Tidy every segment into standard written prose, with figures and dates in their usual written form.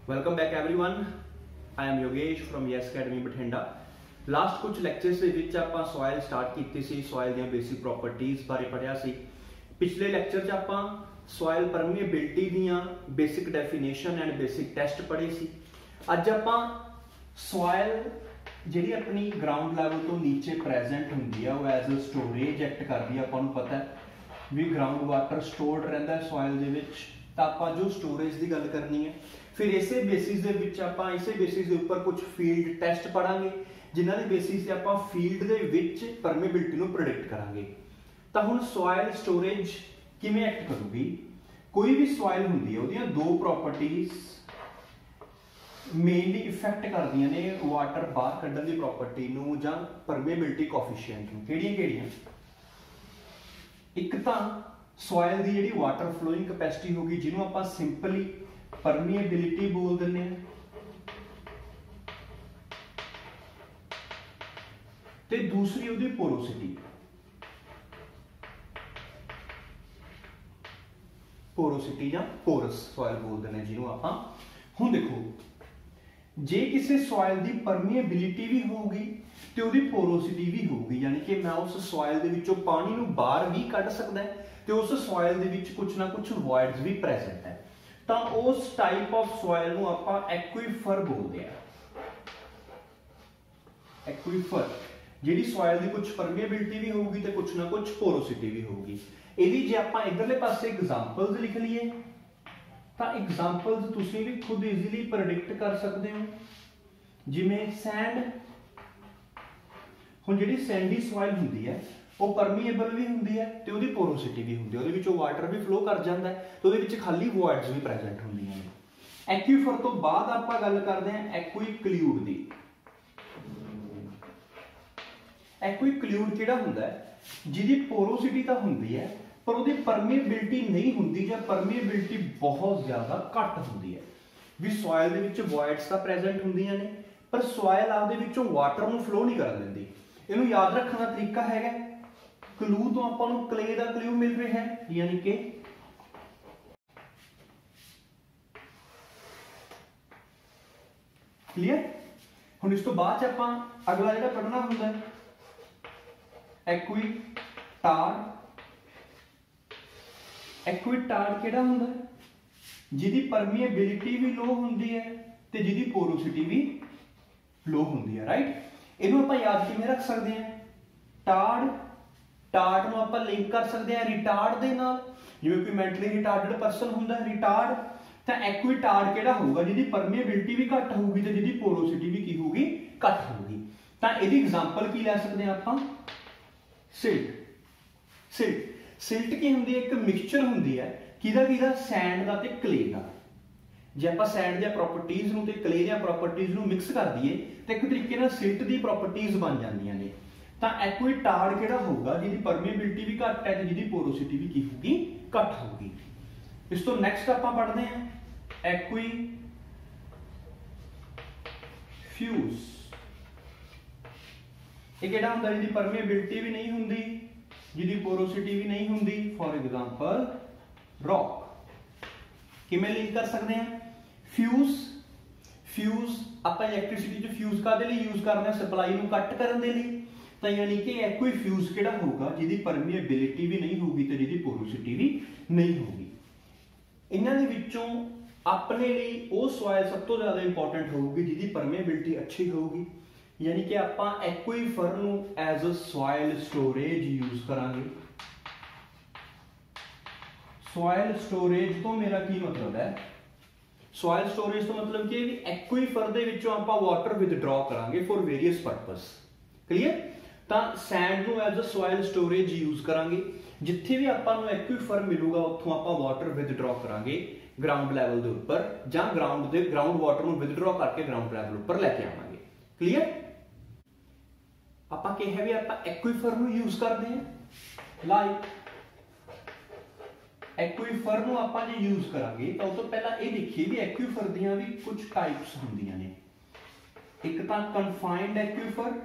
Welcome back everyone. I am Yogesh from yes academy Bathinda. Last कुछ lectures दे विच आपां सॉयल स्टार्ट कीती सी, सॉयल दी बेसिक प्रॉपर्टीज़ बारे पढ़िया सी। पिछले लैक्चर च आपां सॉयल परमीएबिलिटी दीयां basic definition and basic test पढ़े सी। अज आपां सॉयल जिहड़ी अपनी ग्राउंड लैवल तो नीचे प्रेजेंट हुंदी है, वो एज अ स्टोरेज एक्ट करदी है। आपां नूं पता है भी ग्राउंड वाटर स्टोर्ड रहिंदा है सॉयल दे विच, तां आपां जो स्टोरेज की गल करनी है। फिर इसे बेसिस दे विच आपां इसे बेसिस दे उपर कुछ फील्ड टेस्ट पढ़ांगे, जिन्हां दे बेसिस ते आपां फील्ड दे विच परमीएबिलिटी नूं प्रेडिक्ट करांगे। तां हुण सॉयल स्टोरेज किवें एक्ट करूगी? कोई भी सॉयल हुंदी है, उहदियां दो प्रॉपर्टीज मेनली इफेक्ट करदियां ने वाटर बाहर कड्ढण दी प्रॉपर्टी नूं जां परमीएबिलिटी कोएफिशिएंट नूं। किहड़ियां-किहड़ियां? एक तां सॉयल दी जिहड़ी वाटर फ्लोइंग कैपेसिटी होगी, जिन्हों आपां सिंपली परमीएबिलिटी बोल दिंदे हैं, ते दूसरी उहदी पोरोसिटी। पोरोसिटी या पोरस सॉयल बोल दिंदे जिन्हों आपां। हुण देखो, जे किसी सॉयल की परमीएबिलिटी भी होगी तो उसकी पोरोसिटी भी होगी, यानी कि मैं उस सॉयल दे विचों पानी नूं बाहर भी कढ सकदा है, तो उस सॉयल दे विच कुछ ना कुछ वॉइड्स भी प्रेजेंट है। तो उस टाइप ऑफ सॉयल नूं आपां एक्वीफर बोलते हैं। एक्वीफर जिहड़ी सॉयल की कुछ परमीएबिलिटी भी होगी तो कुछ ना कुछ पोरोसिटी भी होगी। इहदी जे आपां इधरले पासे एग्जांपल्स लिख लईए तो एग्जांपल्स तुसीं भी खुद इजीली प्रेडिक्ट कर सकते हो। जिवें सैंड, हुण जिहड़ी सैंडी सॉयल हुंदी है वो परमीएबल भी हुंदी है ते उहदी पोरोसिटी भी हुंदी है, उहदे विचों वाटर भी फ्लो कर जांदा है, तो उहदे विच खाली वॉइड्स भी प्रेजेंट हुंदियां ने। एक्वीफर तो बाद आपां गल करदे हां एक्वीक्लूड दी। एक्वीक्लूड किहड़ा हुंदा है? जिहदी पोरोसिटी तां हुंदी है पर उहदी परमीएबिलिटी नहीं हुंदी, जां परमीएबिलिटी बहुत ज्यादा घट हुंदी है। भी सॉयल दे विच वॉइड्स तां प्रेजेंट हुंदियां ने पर सॉयल आपदे विचों वाटर नूं फ्लो नहीं करन दिंदी। इहनूं याद रखण दा तरीका हैगा, क्लू तो आपां नूं क्ले दा क्लू मिल रहा है, यानी कि क्लीयर। हुण इस तो बाद आपां अगला जिहड़ा पढ़ना हुंदा है एक्वीटार्ड। एक्वीटार्ड किहड़ा हुंदा है? जिहदी परमीएबिलिटी भी लो हुंदी है ते जिहदी पोरोसिटी भी लो हुंदी है, राइट। इहनूं आपां याद किवें रख सकदे हां? टार्ड, टार्ड नूं आपां लिंक कर सकदे हां रिटार्ड दे नाल, जिवें कोई मैंटली रिटार्डेड पर्सन हुंदा है रिटार्ड, तां एक्वीटार्ड किहड़ा होਊਗਾ जिहदी परमीएबिलिटी भी घट होਊगी ते जिहदी पोरोसिटी भी की होਊगी? घट होਊगी। तां इहदी एग्जांपल की लै सकदे हां आपां? सिल्ट। सिल्ट सिल्ट की हुंदी है? एक मिक्सचर हुंदी है किहदा सैंड दा ते क्ले दा। जे आपां सैंड दी प्रॉपर्टीज नूं ते क्ले दी प्रॉपर्टीज नूं मिक्स कर दईए तो एक तरीके नाल सिल्ट दी प्रॉपर्टीज बन जांदियां ने। तां एक्वीटार्ड किहड़ा होਊਗਾ जिहदी परमीएबिलिटी भी घट है ते जिहदी पोरोसिटी भी की होगी? घट होगी। इस तो नैक्सट आपां पढ़दे हां एक्वीफ्यूज। ये किहड़ा हुंदा? जिहदी परमीएबिलिटी भी नहीं हुंदी, जिहदी पोरोसिटी भी नहीं हुंदी। For example rock. किवें लिंक कर सकते हैं? फ्यूज, फ्यूज आपां इलैक्ट्रिसिटी च फ्यूज काहदे लई यूज करदे हां? सप्लाई नूं कट करन दे लई। तां यानी कि एक्वीफ्यूज किहड़ा होਊਗਾ जिहदी परमीएबिलिटी भी नहीं होगी ते जिहदी पोरोसिटी भी नहीं होगी। इन्हां दे विचों अपने लिए वो सॉयल सब तो ज्यादा इंपॉर्टेंट होगी जिहदी परमीएबिलिटी अच्छी होगी, यानी कि आपां एक्वीफर नूं as a soil storage use करांगे। सॉयल स्टोरेज तो मेरा की मतलब है? सॉयल स्टोरेज तो मतलब कि एक्वीफर दे विचों आपां वाटर विदड्रॉ करांगे फॉर वेरीअस पर्पस। क्लीयर। तां सैंड नूं as a soil storage use करांगे, जिथे भी आपां नूं एक्वीफर मिलूगा उत्थों आपां वाटर विदड्रॉ करांगे ग्राउंड लैवल दे उपर, जां ग्राउंड वाटर नूं विदड्रॉ करके ग्राउंड लैवल उपर लैके आवांगे। क्लीयर। आपां कहा भी आपां एक्वीफर नूं यूज करदे हां। लाइक एक्वीफर नूं आपां जे यूज करांगे तां उस तों पहलां इह देखीए भी एक्वीफर दीयां भी कुछ टाइप्स हुंदियां ने। एक तां कन्फाइंड एक्वीफर,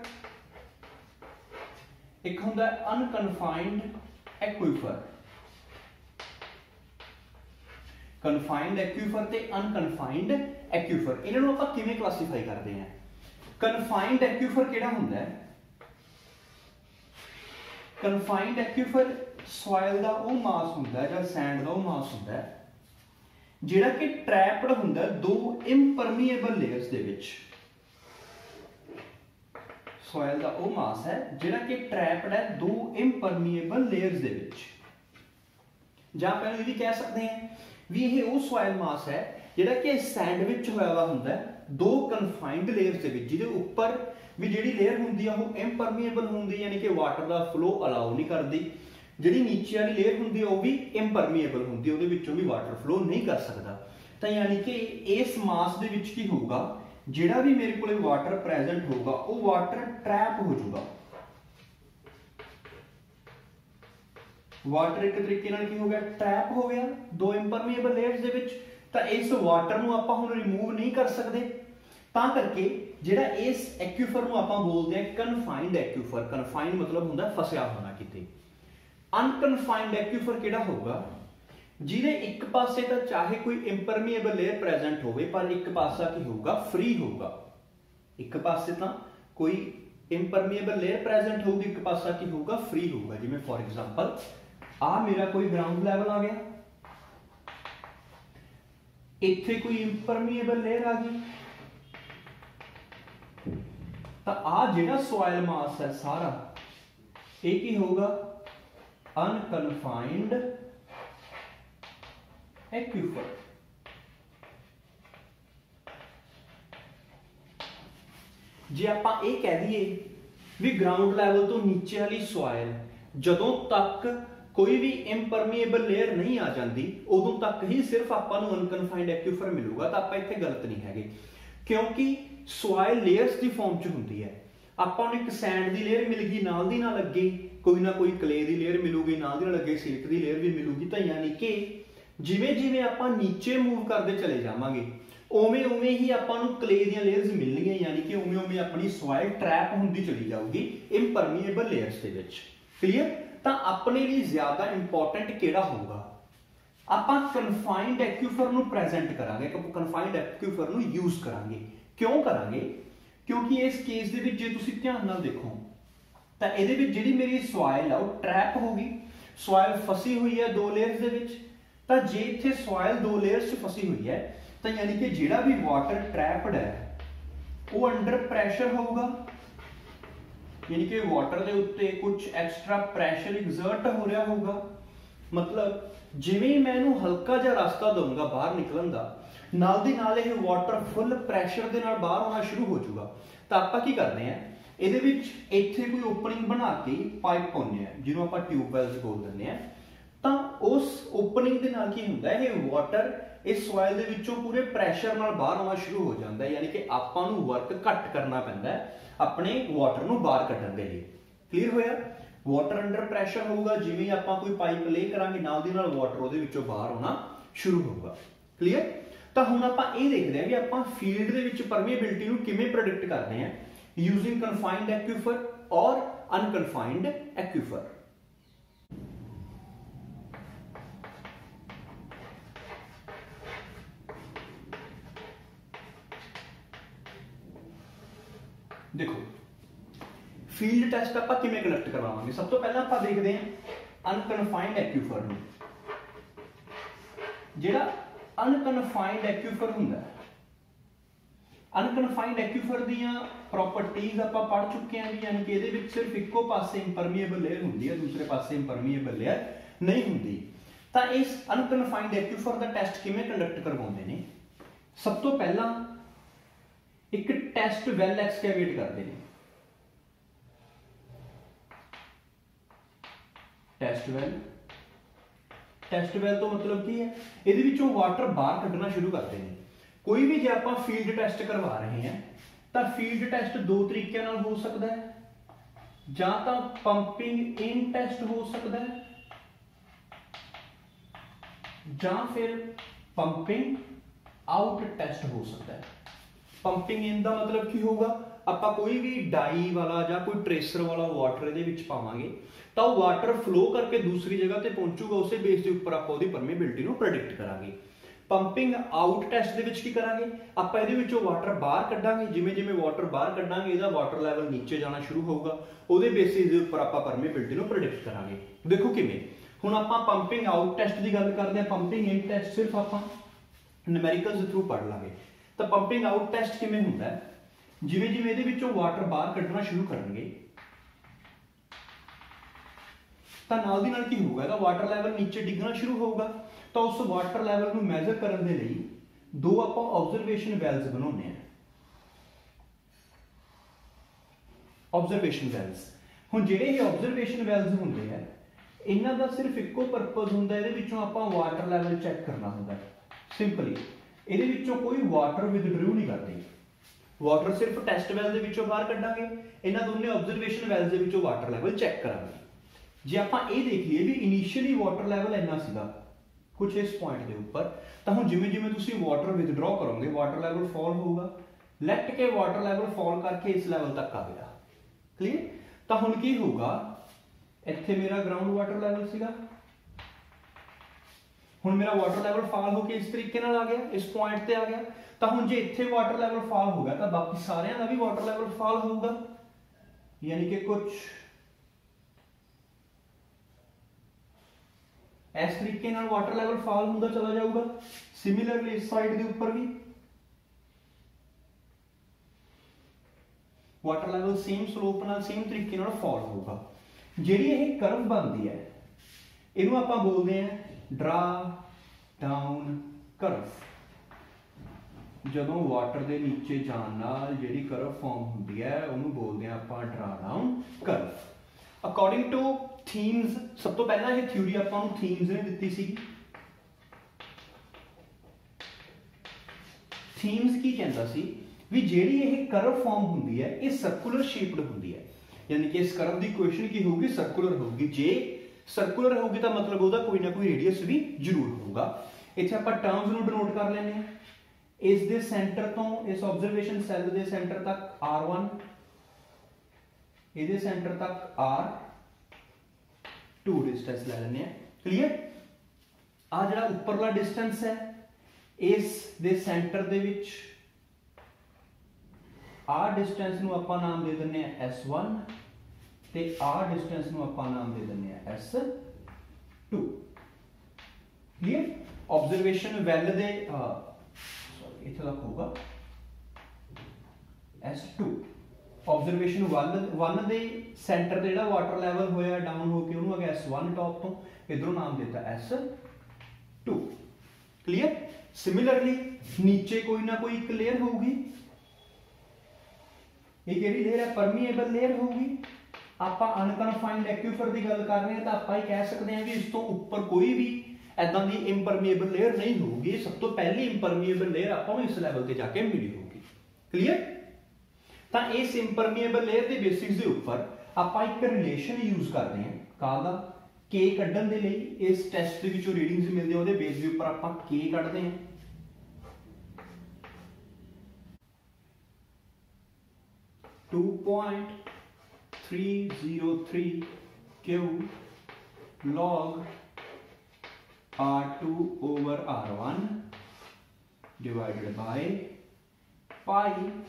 एक हुंदा अनकन्फाइंड एक्वीफर। कन्फाइंड एक्यूफर ते अनकन्फाइंड एक्यूफर, इन्हां नूं आपां किवें क्लासीफाई करदे हैं? कन्फाइंड एक्यूफर किहड़ा हुंदा है? कन्फाइंड एक्यूफर सॉइल दा वो मास हुंदा है, जां सैंड दा वो मास हुंदा है जिहड़ा कि ट्रैपड हुंदा है दो इम्परमीएबल लेयर्स दे विच। सॉइल दा वो मास है जिहड़ा कि ट्रैपड है दो इम्परमीएबल लेयर्स दे विच। जां आपां इह वी कह सकते हैं भी यह वो सॉइल मास है जिहड़ा कि सैंड विच होया हुआ हुंदा है दो कन्फाइंड लेयर्स दे विच, जिहदे उपर भी जिहड़ी लेयर हुंदी है वो इम्परमीएबल हुंदी, यानी कि वाटर दा फ्लो अलाउ नहीं करदी। जिहड़ी नीचे वाली लेयर हुंदी है वो भी इम्परमीएबल हुंदी, उहदे विचों भी वाटर फ्लो नहीं कर सकदा। तां यानी कि इस मास दे विच की होगा, जिहड़ा भी मेरे कोले वाटर प्रेजेंट होगा वो वाटर ट्रैप हो जाऊगा। वाटर एक तरीके नाल की हो गया, ट्रैप हो गया दो इम्परमीएबल लेयर्स दे विच। तां इस वाटर नूं आपां हुण रिमूव नहीं कर सकदे, तां करके जिहड़ा इस एक्यूफर नूं आपां बोलदे हैं कन्फाइंड एक्यूफर। कन्फाइंड मतलब हुंदा फसिया होना किते। अनकन्फाइंड एक्यूफर किहड़ा होगा? जिहदे एक पासे तां चाहे कोई इम्परमीएबल लेयर प्रेजेंट होवे पर एक पासा की होगा फ्री होगा। एक पासे तां कोई इम्परमीएबल लेयर प्रेजेंट होगी, एक पासा की होगा फ्री होगा। जिवें फॉर एग्जांपल आ मेरा कोई ग्राउंड लैवल आ गया, इत्थे कोई इम्परमीएबल लेयर आ गई, तां आ जिहड़ा सॉइल मास है सारा ये की होगा? Unconfined aquifer. जे आपां ये कह दईए भी ग्राउंड लैवल तो नीचे वाली सॉइल जदों तक कोई भी इम्परमीएबल लेयर नहीं आ जाती उदों तक ही सिर्फ आपां नूं अनकन्फाइंड एक्यूफर मिलूगा, तां आपां इत्थे गलत नहीं हैगे, क्योंकि सॉइल लेयर्स की फॉर्म च हुंदी है। आपां नूं एक सैंड की लेयर मिल गई, नाल दी नाल अगे कोई ना कोई क्ले की लेयर मिलूगी, नाल दी नाल अगे सिल्क की लेयर भी मिलूगी। तां यानी कि जिवें जिवें आपां नीचे मूव करते चले जावांगे उवें उवें ही आपां नूं क्ले दीयां लेयर्स मिलणगीਆਂ, यानी कि उवें उवें अपनी सॉइल ट्रैप हुंदी चली जाऊगी इम्परमीएबल लेयर्स दे विच। क्लीयर? तां अपने लिए ज्यादा इंपॉर्टेंट किहड़ा होगा? आपां कन्फाइंड एक्यूफर नूं प्रेजेंट करांगे, कन्फाइंड एक्यूफर नूं यूज करांगे। क्यों करांगे? क्योंकि इस केस दे विच जे तुसीं ध्यान नाल देखो तां इहदे विच जिहड़ी मेरी सॉइल है वो ट्रैप होगी, सॉइल फसी हुई है दो लेयर्स दे विच। तां जे इत्थे सॉइल दो लेयर्स च फसी हुई है तां यानी कि जिहड़ा भी वाटर ट्रैपड है वो अंडर प्रैशर होगा, यानी कि वाटर के उत्ते कुछ एक्स्ट्रा प्रैशर एग्जर्ट हो रहा होगा। मतलब जिवें मैं इहनूं हल्का जिहा रास्ता दूंगा बाहर निकलण दा, नाल दी नाल इह वाटर फुल प्रैशर दे नाल बाहर आना शुरू हो जाऊगा। तां आपां की करदे हैं, इहदे विच इत्थे कोई ओपनिंग बना के पाइप पाउने आ, जिहनूं आपां ट्यूबवैल्स बोल दिंदे आ। तां उस ओपनिंग दे नाल की हुंदा है, इह वाटर इस सॉइल दे विचों पूरे प्रैशर नाल बाहर आना शुरू हो जाता है, यानी कि आपां नूं वर्क घट करना पैंदा है अपने वाटर नूं बाहर कढण दे लई। क्लीयर होया? वाटर अंडर प्रैशर होगा, जिवें आपां कोई पाइप ले करांगे नाल दी नाल वाटर उहदे विचों बाहर आना शुरू होगा। क्लीयर? तां हुण आपां इह देखदे हां कि आपां फील्ड दे विच परमीएबिलिटी नूं किवें प्रेडिक्ट करदे हां यूजिंग कन्फाइंड एक्यूफर और अनकन्फाइंड एक्यूफर। देखो फील्ड टेस्ट आपां किवें कंडक्ट करवावांगे? सब तो पहला आपां देखदे हां अनकन्फाइंड एक्यूफर नूं। जिहड़ा अनकन्फाइंड एक्यूफर हुंदा है, अनकन्फाइंड एक्यूफर दीयां प्रॉपर्टीज आपां पढ़ चुके हैं, यानी कि इहदे विच सिर्फ इक्को पासे इंपरमीएबल लेयर हुंदी है, दूसरे पासे इंपरमीएबल लेयर नहीं हुंदी। तां इस अनकन्फाइंड एक्यूफर दा टेस्ट किवें कंडक्ट करवाउंदे ने? सब तो पहला एक टेस्ट वैल एक्सकैवेट करते हैं। टेस्ट वैल तो मतलब की है, इहदे विचों वाटर बाहर कढना शुरू करते हैं। कोई भी जे आपां फील्ड टेस्ट करवा रहे हैं तां फील्ड टेस्ट दो तरीके नाल हो सकता है, जां तां पंपिंग इन टेस्ट हो सकता है, जां फिर पंपिंग आउट टेस्ट हो सकता है। पंपिंग इन दा मतलब की होगा, आपां कोई भी डाई वाला जां कोई ट्रेसर वाला वाटर इहदे विच पावांगे तां वाटर फ्लो करके दूसरी जगह ते पहुंचूगा, उसे बेस के उपर आपां उहदी परमीएबिलिटी नूं प्रेडिक्ट करांगे। पंपिंग आउट टेस्ट दे विच की करांगे आपां इहदे विचों वाटर बाहर कड्डांगे जिवें जिवें वाटर बाहर कड्डांगे इहदा वाटर लैवल नीचे जाना शुरू होगा उहदे बेसिस दे उपर आपां परमेबिलिटी नूं प्रेडिक्ट करांगे। देखो किवें हुण आपां पंपिंग आउट टेस्ट की गल करदे हां पंपिंग इन टेस्ट सिर्फ आपां न्यूमेरिकल्स दे थ्रू पढ़ लांगे तो पंपिंग आउट टेस्ट किवें हुंदा है जिवें जिवें इहदे विचों वाटर बाहर कड्डना शुरू करनगे तो नाल दी नाल की होगा इहदा वाटर लैवल नीचे डिगना शुरू होगा तो उस वाटर लैवल नूं मैजर करन दे लई दो आपां ऑब्जरवेशन वैल्स बनाउने हैं। ऑब्जरवेशन वैल्स हुण जिहड़े ये ऑब्जरवेशन वैल्स हुंदे हैं इन्हां दा सिर्फ इक्को पर्पज हुंदा इहदे विचों आपां वाटर लैवल चैक करना हुंदा सिंपली इहदे विचों कोई वाटर विदड्रू नहीं करदे वाटर सिर्फ टेस्ट वैल दे विचों बाहर कड्डांगे इन्हां दोने ऑब्जरवेशन वैल्स दे विचों वाटर लैवल चैक करांगे। जे आपां ये देख लीए भी इनिशियली वाटर लैवल इन्ना सीगा कुछ इस पॉइंट के ऊपर तो हुण जिवें जिवें तुसीं वाटर विदड्रॉ करोगे वाटर लैवल फॉल होगा लैट के वाटर लैवल फॉल करके इस लैवल तक आ गया क्लीयर तो हुण की होगा इत्थे मेरा ग्राउंड वाटर लैवल सीगा हुण मेरा वाटर लैवल फॉल होकर इस तरीके नाल आ गया इस पॉइंट ते आ गया तो हुण जे इत्थे वाटर लैवल फॉल हो गया तो बाकी सारियां दा भी वाटर लैवल फॉल होगा यानी कि कुछ इस तरीके नाल वाटर लैवल फॉल होंदा चला जाऊगा। सिमिलरली इस साइड के ऊपर भी वाटर लैवल सेम स्लोप नाल सेम तरीके नाल फॉल होगा। जिहड़ी यह कर्व बनती है इहनूं आपां बोलदे हैं ड्रा डाउन कर्व। जदों वाटर दे नीचे जाण नाल जिहड़ी कर्व फॉर्म हुंदी है उहनूं बोलदे हैं आपां draw down curve. According to Thiem's सब तो पहला ये थ्योरी आपां नूं थीम्स ने दित्ती सी। थीम्स की कहंदा सी भी जिहड़ी ये कर्व फॉर्म हुंदी है ये सर्कुलर शेप्ड हुंदी है यानी कि इस कर्व की इक्वेशन की होगी सर्कुलर होगी जे सर्कुलर होगी तो मतलब उसका कोई ना कोई रेडियस भी जरूर होगा। इत्थे आपां टर्म्स नूं डिनोट कर लैंदे हां इस दे सेंटर तो इस ऑब्जरवेशन सैल दे सेंटर तक R1 इहदे सेंटर तक R2 डिस्टेंस ले लेने क्लीयर। आ जिहड़ा उपरला डिस्टेंस है इस दे सेंटर दे विच आ डिस्टेंस नूं आपां नाम दे दिंदे आ S1 ते आ डिस्टेंस नूं आपां नाम दे दिंदे आ S2 क्लीयर। ऑब्जरवेशन वैल दे सॉरी इत्थे तक होगा S2 ऑब्जरवेशन वन दे सेंटर ते जिहड़ा वाटर लैवल होया डाउन होके उहनूं अगे S1 टॉप तो इधरों नाम देता S2 क्लीयर। सिमिलरली नीचे कोई ना कोई एक लेयर होगी ये केड़ी लेयर है परमीएबल लेयर होगी। आपां अनकनफाइंड एक्यूफर की गल कर रहे हैं तो आपां कह सकते हैं कि इस तो ऊपर कोई भी ऐदां दी इंपरमीएबल लेयर नहीं होगी। सब तो पहली इंपरमीएबल लेयर आपां इस लैवल ते जाके मिली होगी क्लीयर। तो इस इंपरमीएबल लेयर के बेसिस के ऊपर आपां एक रिलेशन यूज करते हैं काहदा के कड्ढण दे लई इस टेस्ट दे विचों रीडिंग्स मिलदे ओहदे बेस के ऊपर आपां के कड्ढदे हैं 2.303 Q log R2 over R1 divided by pi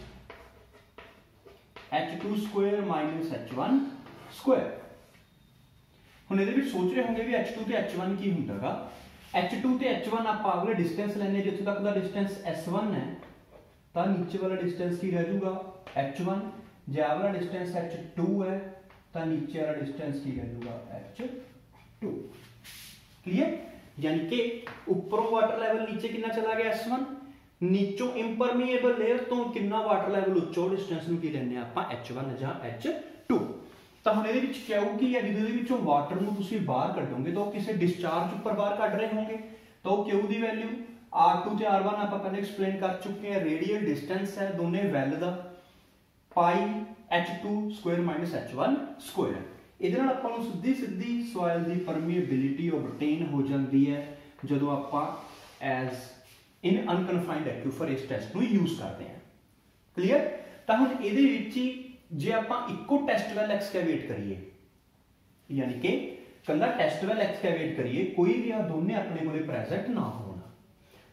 H2 square minus H1 square। हुण इहदे विच सोच रहे होंगे भी H2 ते H1 की हुंदागा। H2 ते H1 आपां अगले डिस्टेंस लैने जिथे तक दा डिस्टेंस S1 है तो नीचे वाला डिस्टेंस की रह जाऊगा H1 जे वाला डिस्टेंस H2 है तो नीचे वाला डिस्टेंस की रह जाऊगा H2 क्लियर। यानी कि ऊपरों वाटर लेवल नीचे कितना चला गया S1 नीचों इंपरमीएबल लेयर तो कितना वाटर लेवल उच्चो डिस्टेंस नूं की लैंदे आपां H1 जां H2। तो हुण इहदे विच क्यू की है जिहदे विचों वाटर नूं तुसीं बाहर कढोगे तो किसी डिस्चार्ज उपर बाहर कढ रहे होंगे तो क्यू की वैल्यू R2 ते R1 आपां पहले एक्सप्लेन कर चुके हैं रेडियल डिस्टेंस है दोने वैल दा पाई H2 square minus H1 square. इहदे नाल आपां नूं सीधी सीधी सॉइल दी परमीएबिलिटी ऑबटेन हो जाती है जदों आपां एज इन अनकनफाइंड एक्यूफर इस टेस्ट नूं यूज करते हैं क्लीयर। तो हुण इहदे विच ही जे आपां इक्को टेस्ट वैल एक्सकैवेट करिए यानी कि कल्ला टेस्ट वैल एक्सकैवेट करिए कोई भी आ दोने अपने कोले प्रेजेंट ना होना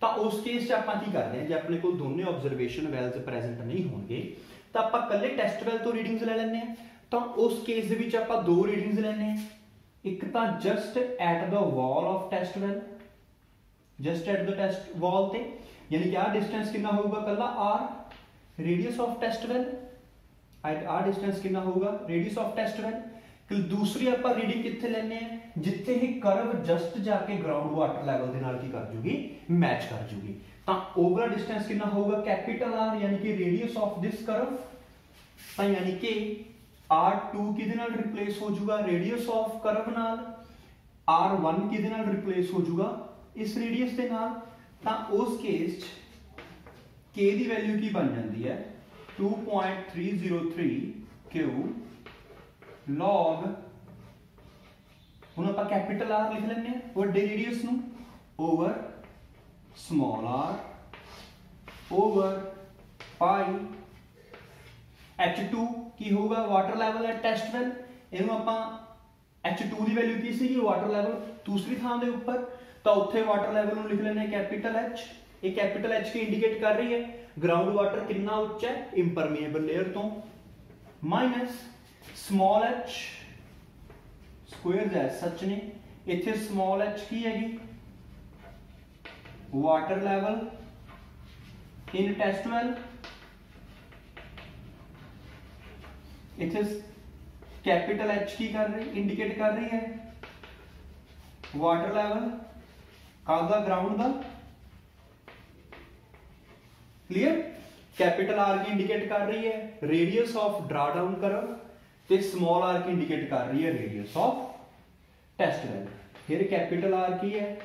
ਤਾਂ ਉਸ ਕੇਸ 'ਚ ਆਪਾਂ ਕੀ ਕਰਦੇ ਹਾਂ, ਜੇ ਆਪਣੇ ਕੋਲ ਦੋਨੇ ਆਬਜ਼ਰਵੇਸ਼ਨ ਵੈਲਸ ਪ੍ਰੈਜ਼ੈਂਟ ਨਹੀਂ ਹੋਣਗੇ ਤਾਂ ਆਪਾਂ ਇਕੱਲੇ ਟੈਸਟ ਵੈਲ ਤੋਂ ਰੀਡਿੰਗਸ ਲੈ ਲੈਂਦੇ ਹਾਂ। ਤਾਂ ਉਸ ਕੇਸ ਦੇ ਵਿੱਚ ਆਪਾਂ ਦੋ ਰੀਡਿੰਗਸ ਲੈਂਦੇ ਹਾਂ, ਇੱਕ ਤਾਂ just at the wall of test well, just at the test wall ਤੇ, यानी कि डिस्टेंस कितना होगा कला r, radius of test well r distance कितना होगा रेडियस ऑफ टेस्ट वेल। दूसरी आप रीडिंग कितने लेने हैं जिथे ही कर्व जस्ट जाके ग्राउंड वाटर लैवल के नाल की कर जूगी, मैच कर जूगी। तो ओवरऑल डिस्टेंस कितना होगा कैपिटल R, यानी कि रेडियस ऑफ दिस कर्व, तो यानी कि R2 किदे नाल रिप्लेस हो जाऊगा रेडियस ऑफ कर्व नाल, R1 किदे नाल रिप्लेस हो जाऊगा इस रेडियस के नाल। ਤਾਂ ਉਸ ਕੇਸ 'ਚ k ਦੀ ਵੈਲਿਊ ਕੀ ਬਣ ਜਾਂਦੀ ਹੈ 2.303 q log, ਹੁਣ ਆਪਾਂ ਕੈਪੀਟਲ R ਲਿਖ ਲੈਂਦੇ ਹਾਂ ਵੱਡੇ ਰੇਡੀਅਸ ਨੂੰ, over small r over pi h2 ਕੀ ਹੋਊਗਾ ਵਾਟਰ ਲੈਵਲ ਹੈ ਟੈਸਟ ਵੈਲ, ਇਹਨੂੰ ਆਪਾਂ h2 ਦੀ ਵੈਲਿਊ ਕੀ ਸੀਗੀ ਵਾਟਰ ਲੈਵਲ ਦੂਸਰੀ ਥਾਂ ਦੇ ਉੱਪਰ, तो उत्थे वाटर लैवल ਨੂੰ ਲਿਖ ਲੈਣੇ कैपिटल H। ये कैपिटल H की इंडिकेट कर रही है ग्राउंड वाटर कितना उच्च है इंपरमीएबल लेयर तो, minus small h squares as such ने, इत्थे स्मॉल h की हैगी water level in test well, इत्थे कैपिटल H की कर रही इंडिकेट कर रही है वाटर लैवल कादा ग्राउंड का, क्लियर। कैपिटल R की इंडिकेट कर रही है radius of draw down curve, ते स्मॉल r की इंडिकेट कर रही है रेडियस ऑफ टेस्ट वेल। फिर कैपिटल R की है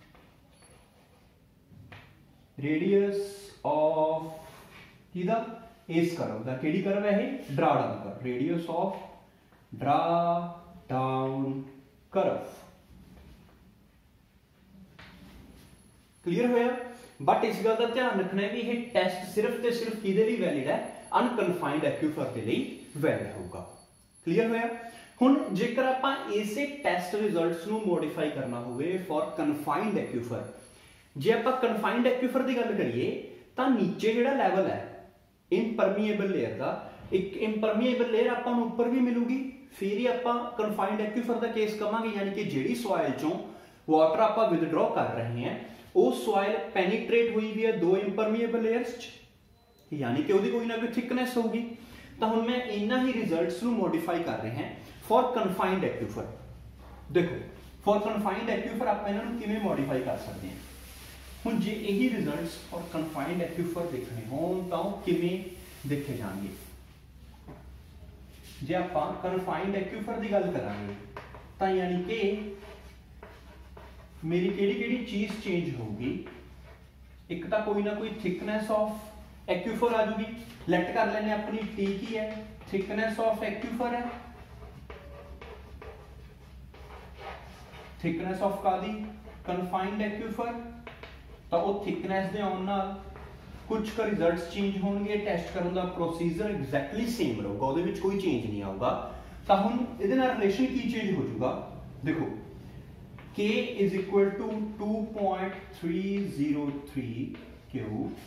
रेडियस ऑफ किदा इस कर्व का, केड़ी कर्व है ये draw down curve, radius of draw down curve, clear होया। बट इस गल का ध्यान रखना है कि यह टेस्ट सिर्फ ते सिर्फ किदे लिए वैलिड है अनकनफाइंड एक्यूफर के लिए वैलिड होगा, क्लियर होया। हुण जेकर आपां इसे टेस्ट रिजल्ट्स नूं मॉडिफाई करना होवे फॉर कनफाइंड एक्यूफर, जे आपां कनफाइंड एक्यूफर की गल करिए तां नीचे जिहड़ा लैवल है इनपरमीएबल लेयर का, एक इनपरमीएबल लेयर आपां नूं उपर भी मिलूगी, फिर ही आपां कनफाइंड एक्यूफर का केस कवांगे, यानी कि जिहड़ी सॉइल चों वाटर आपां विदड्रॉ कर रहे हैं वो सॉइल पेनिट्रेट हुई हुई है दो इंपरमीएबल लेयर्स च, यानी कि कोई ना कोई थिकनेस होगी। तो हुण मैं इन्हां ही रिजल्ट्स नूं मॉडिफाई कर रहे हैं फॉर कनफाइंड एक्यूफर। देखो फॉर कनफाइंड एक्यूफर आप इन्हां नूं किवें मॉडिफाई कर सकते हैं। हुण जे यही रिजल्ट्स फॉर कनफाइंड एक्यूफर देखने होण तां किवें देखे जाणगे, जे आपां कनफाइंड एक्यूफर की गल करांगे तां यानी कि मेरी केड़ी चीज चेंज होगी, एक तो कोई ना कोई थिकनेस ऑफ एक्यूफर आ जाएगी, लेट कर लेने अपनी टी की है थिकनेस ऑफ एक्यूफर है, थिकनेस ऑफ कादी कनफाइंड एक्यूफर, तो वो थिकनेस दे आउण नाल कुछ का रिजल्ट्स चेंज होंगे, टेस्ट करने का प्रोसीजर एग्जैक्टली सेम रहूगा, उहदे विच कोई चेंज नहीं आऊगा। तो हुण इहदे नाल रिलेशन की चेंज हो जाऊगा, देखो k is equal to 2.303 q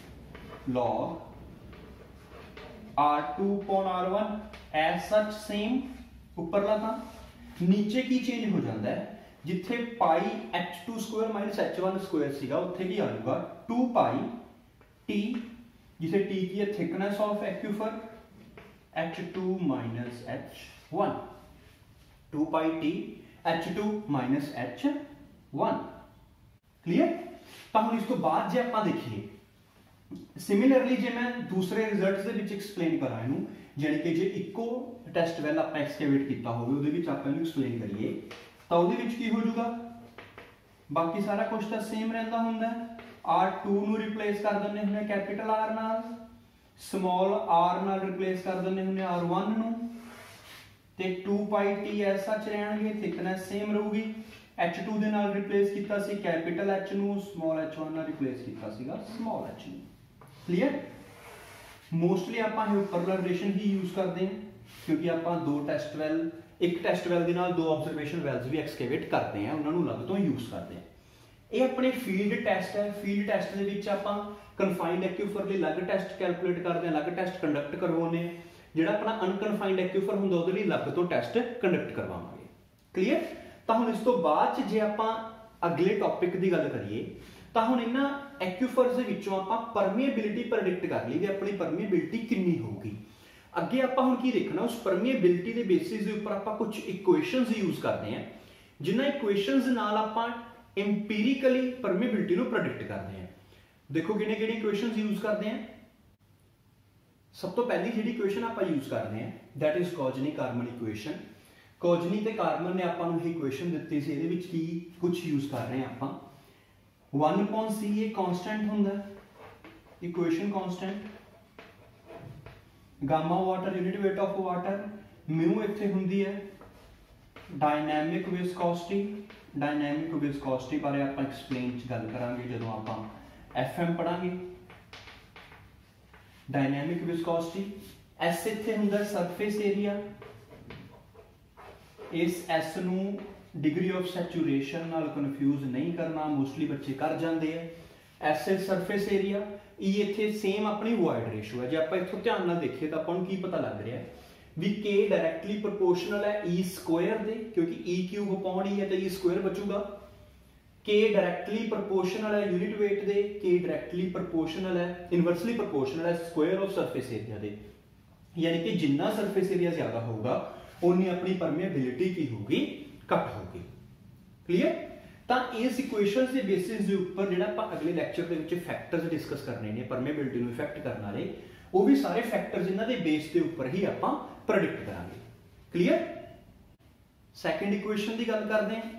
log r2 upon r1 as such same, ऊपरला था नीचे की चेंज हो जाता है, जिथे पाई h2 square minus h1 square सीगा उत्थे की आ जाऊगा 2 पाई t, जिसे t की है thickness of aquifer h2 minus h1, 2 pi t h2 minus h1, clear. तो हम इस तो बाद जे आपां देखिए सिमिलरली जे मैं दूसरे रिजल्ट्स दे विच एक्सप्लेन करा इनू, यानी कि जे इको टेस्ट वैल आपां एक्सकैवेट कीता होवे उहदे विच आपां इनू एक्सप्लेन करिए तो उहदे विच की हो जाऊगा, बाकी सारा कुछ तो सेम रहिंदा हुंदा है, R2 नू रिप्लेस कर दिंदे हुंदे कैपिटल R नाल, स्मॉल r नाल रिप्लेस कर दिंदे हुंदे R1 नू, ते 2 पाई टी ऐसा च रहणगे, थिकनेस सेम रहूगी, h2 दे नाल रिप्लेस कीता सी कैपिटल H नू, स्मॉल h1 नाल रिप्लेस कीता सीगा स्मॉल h नू, क्लियर। मोस्टली आपां ये ऊपरला रिलेशन ही यूज करते हैं क्योंकि आपां दो टेस्ट वेल एक टेस्ट वेल दे नाल दो ऑब्जर्वेशन वेल्स भी एक्सकैवेट करते हैं, उन्हां नू अलग तो यूज करते हैं। ये अपने फील्ड टैसट है। फील्ड टैसट दे विच आपां कन्फाइंड एक्यूफर लई अलग टैसट कैलकुलेट करते हैं, अलग टैसट कंडक्ट करवाने हैं। जिहड़ा अपना अनकनफाइंड एक्यूफर हुंदा उहदे लई अलग तो टैसट कंडक्ट करवावांगे। क्लीयर। तो हुण इस तो बाद जे आपां अगले टॉपिक की गल करिए तो हुण इन्हां एक्यूफर्स दे विचों आपां परमीएबिलिटी प्रेडिक्ट कर लई कि अपनी परमीएबिलिटी कितनी होगी। अगे आपां हुण की देखना, उस परमीएबिलिटी के बेसिस के उपर आपां कुछ इक्वेशनस यूज करते हैं, जिन्हां इक्वेशनस नाल आपां एम्पीरिकली परमीएबिलिटी नूं प्रेडिक्ट करते हैं। देखो किहड़े इक्वेशनस यूज करते हैं। सब तो पहली जिहड़ी इक्वेशन आपां यूज करते हैं that is Kozeny Carman equation. Kozeny ते कार्मन ने आपां नूं इक्वेशन दित्ती सी, इहदे विच की कुछ यूज कर रहे हैं आपां। 1/c ये कांस्टेंट हुंदा, equation constant. Gamma water unit weight of water, mu इत्थे हुंदी है डायनैमिक विस्कोसिटी। डायनैमिक विस्कोसिटी बारे आपां एक्सप्लेन गल करांगे जदों आपां FM पढ़ांगे। Dynamic viscosity. S इत्थे हुंदा सरफेस एरिया। इस S नूं डिग्री ऑफ सैचुरेशन नाल कन्फ्यूज नहीं करना, मोस्टली बच्चे कर जाते हैं। S is surface area. E इत्थे सेम अपनी वॉइड रेशो है। जे आपां इत्थों ध्यान नाल देखिए तो आपां नूं की पता लग रहा है भी K डायरैक्टली प्रोपोर्शनल है E स्क्वायर दे, क्योंकि E क्यूब अपॉन E है तो E स्क्वायर बचूगा। K डायरैक्टली प्रोपोर्शनल है यूनिट वेट दे, K डायरैक्टली प्रोपोर्शनल है, इनवर्सली प्रोपोर्शनल है स्क्वायर ऑफ सरफेस एरिया दे। यानी कि जिन्ना सरफेस एरिया ज्यादा होगा उन्नी अपनी परमीएबिलिटी की होगी घट होगी। क्लियर। तो इस इक्वेशंस के बेसिस के उपर जिहड़ा आपां अगले लैक्चर दे विच फैक्टर्स डिस्कस करने ने परमीएबिलिटी नूं इफेक्ट करने वाले, वो भी सारे फैक्टर्स इन्हां दे बेस के उपर ही आपां प्रेडिक्ट करांगे। क्लियर। सैकेंड इक्वेशन की गल करते हैं,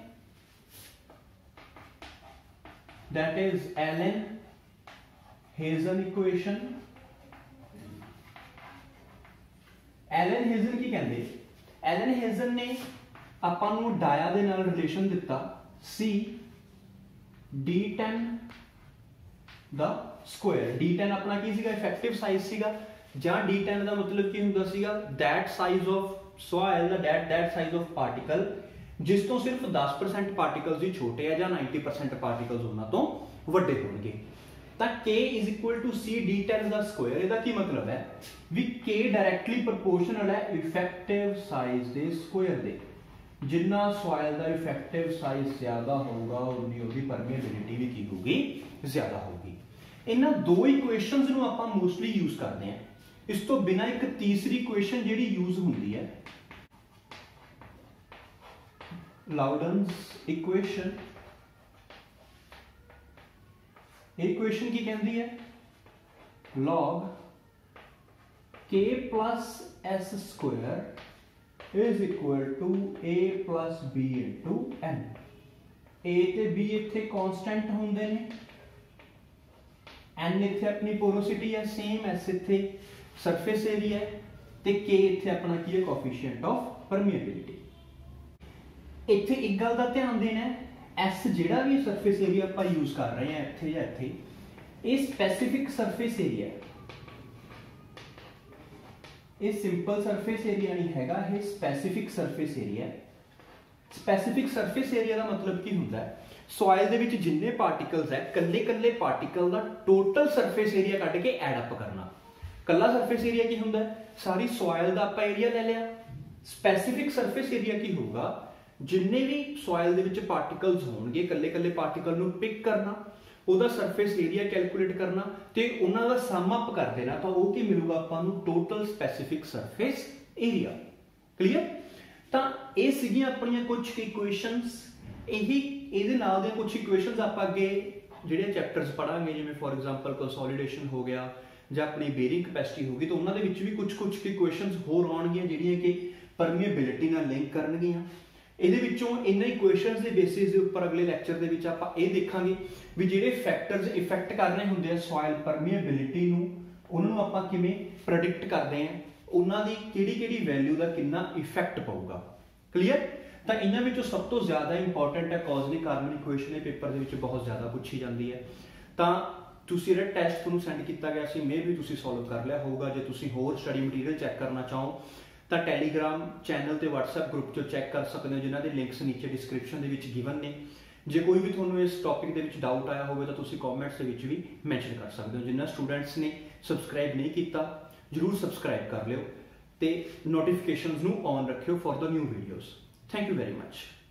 that is Allen Hazen equation. Allen Hazen की कहते, एलन हेजन ने आपां नूं डाया दे नाल रिलेशन दिता C D10 दा स्क्वायर। D10 अपना की सीगा इफेक्टिव साइज सीगा, जां D10 दा मतलब की हुंदा सीगा दैट साइज ऑफ सॉइल दा दैट साइज ऑफ पार्टिकल जिस तो सिर्फ 10% पार्टिकल्स ही छोटे है, जां 90% पार्टिकल्स उन्हां तो वड्डे होणगे। तां K is equal to C D10 दा स्क्वायर। इहदा की मतलब है भी K डायरैक्टली प्रोपोर्शनल है इफेक्टिव साइज दे स्क्वायर दे। जिन्ना सॉइल का इफेक्टिव साइज ज्यादा होगा उन्नी उसकी परमीएबिलिटी भी की होगी ज्यादा होगी। इन्हां दो इक्वेशंस नूं आपां मोस्टली यूज करते हैं। इस तो बिना एक तीसरी इक्वेशन जिहड़ी यूज हुंदी है लाउडन्स इक्वेशन। इक्वेशन की कहती है log K plus S square is equal to A plus B into N। A ते B इत्थे कांस्टेंट होंदे ने, N इत्थे अपनी पोरोसिटी है सेम, S इत्थे सरफेस एरिया है ते K इत्थे अपना की है कोएफिशिएंट ऑफ परमीएबिलिटी। इत्थे एक गल दा ध्यान देना है, S जिहड़ा भी सरफेस एरिया आपां यूज कर रहे हैं इत्थे या इत्थे, ये स्पेसिफिक सरफेस एरिया है। ये सिंपल सरफेस एरिया नहीं हैगा, ये specific surface area. Specific surface area का मतलब की होता है सॉइल दे विच जिन्ने पार्टिकल्स है कल्ले कल्ले पार्टिकल का टोटल सरफेस एरिया कट के एड अप करना। कल्ला सरफेस एरिया की होता है सारी सॉइल का आप एरिया ले लिया। स्पेसिफिक सरफेस एरिया की होगा जिन्ने भी सॉइल दे विच पार्टिकल्स होणगे कल्ले कल्ले पार्टिकल नूं पिक करना, ਉਹਦਾ ਸਰਫੇਸ ਏਰੀਆ ਕੈਲਕੂਲੇਟ ਕਰਨਾ ਤੇ ਉਹਨਾਂ ਦਾ ਸਮ ਅਪ ਕਰ ਦੇਣਾ, ਤਾਂ ਉਹ ਕੀ ਮਿਲੂਗਾ ਆਪਾਂ ਨੂੰ total specific surface area. Clear. ਤਾਂ ਇਹ ਸੀਗੀਆਂ ਆਪਣੀਆਂ ਕੁਝ ਇਕੁਏਸ਼ਨਸ। ਇਹਦੇ ਨਾਲ ਦੀਆਂ ਕੁਝ ਇਕੁਏਸ਼ਨਸ ਆਪਾਂ ਅੱਗੇ ਜਿਹੜੇ ਚੈਪਟਰਸ ਪੜਾਂਗੇ, ਜਿਵੇਂ ਫੋਰ ਐਗਜ਼ਾਮਪਲ ਕੰਸੋਲੀਡੇਸ਼ਨ ਹੋ ਗਿਆ ਜਾਂ ਆਪਣੀ ਬੇਅਰਿੰਗ ਕਪੈਸਿਟੀ ਹੋ ਗਈ, ਤਾਂ ਉਹਨਾਂ ਦੇ ਵਿੱਚ ਵੀ ਕੁਝ ਇਕੁਏਸ਼ਨਸ ਹੋਰ ਆਉਣਗੀਆਂ ਜਿਹੜੀਆਂ ਕਿ ਪਰਮੀਏਬਿਲਿਟੀ ਨਾਲ ਲਿੰਕ ਕਰਨਗੀਆਂ। ਇਹਦੇ ਵਿੱਚੋਂ ਇਹਨਾਂ ਇਕੁਏਸ਼ਨਸ ਦੇ ਬੇਸਿਸ ਦੇ ਉੱਪਰ ਅਗਲੇ ਲੈਕਚਰ ਦੇ ਵਿੱਚ ਆਪਾਂ ਇਹ ਦੇਖਾਂਗੇ ਵੀ ਜਿਹੜੇ ਫੈਕਟਰਸ ਇਫੈਕਟ ਕਰ ਰਹੇ ਹੁੰਦੇ ਆ ਸੋਇਲ ਪਰਮੀਏਬਿਲਿਟੀ ਨੂੰ, ਉਹਨਾਂ ਨੂੰ ਆਪਾਂ ਕਿਵੇਂ ਪ੍ਰੈਡਿਕਟ ਕਰਦੇ ਆ, ਉਹਨਾਂ ਦੀ ਕਿਹੜੀ ਵੈਲਿਊ ਦਾ ਕਿੰਨਾ ਇਫੈਕਟ ਪਊਗਾ। ਕਲੀਅਰ। ਤਾਂ ਇਹਨਾਂ ਵਿੱਚੋਂ ਸਭ ਤੋਂ ਜ਼ਿਆਦਾ ਇੰਪੋਰਟੈਂਟ ਹੈ ਕੌਜ਼ਲੀ ਕਾਰਬਨ ਇਕੁਏਸ਼ਨ। ਇਹ ਪੇਪਰ ਦੇ ਵਿੱਚ ਬਹੁਤ ਜ਼ਿਆਦਾ ਪੁੱਛੀ ਜਾਂਦੀ ਹੈ। ਤਾਂ ਤੁਸੀਂ ਜਿਹੜਾ ਟੈਸਟ ਤੁਹਾਨੂੰ ਸੈਂਡ ਕੀਤਾ ਗਿਆ ਸੀ ਮੇ ਵੀ ਤੁਸੀਂ ਸੋਲਵ ਕਰ ਲਿਆ ਹੋਊਗਾ। ਜੇ ਤੁਸੀਂ ਹੋਰ ਸਟੱਡੀ ਮਟੀਰੀਅਲ ਚੈੱਕ ਕਰਨਾ ਚਾਹੋ ਤਾਂ ਟੈਲੀਗ੍ਰਾਮ ਚੈਨਲ ਤੇ WhatsApp ਗਰੁੱਪ ਚੋਂ ਚੈੱਕ ਕਰ ਸਕਦੇ ਹੋ, ਜਿਨ੍ਹਾਂ ਦੇ ਲਿੰਕਸ ਨੀਚੇ ਡਿਸਕ੍ਰਿਪਸ਼ਨ ਦੇ ਵਿੱਚ ਗਿਵਨ ਨੇ। ਜੇ ਕੋਈ ਵੀ ਤੁਹਾਨੂੰ ਇਸ ਟੌਪਿਕ ਦੇ ਵਿੱਚ ਡਾਊਟ ਆਇਆ ਹੋਵੇ ਤਾਂ ਤੁਸੀਂ ਕਮੈਂਟਸ ਦੇ ਵਿੱਚ ਵੀ ਮੈਂਸ਼ਨ ਕਰ ਸਕਦੇ ਹੋ। ਜਿਨ੍ਹਾਂ ਸਟੂਡੈਂਟਸ ਨੇ ਸਬਸਕ੍ਰਾਈਬ ਨਹੀਂ ਕੀਤਾ ਜਰੂਰ ਸਬਸਕ੍ਰਾਈਬ ਕਰ ਲਿਓ ਤੇ ਨੋਟੀਫਿਕੇਸ਼ਨਸ ਨੂੰ ਔਨ ਰੱਖਿਓ for the new videos. Thank you very much.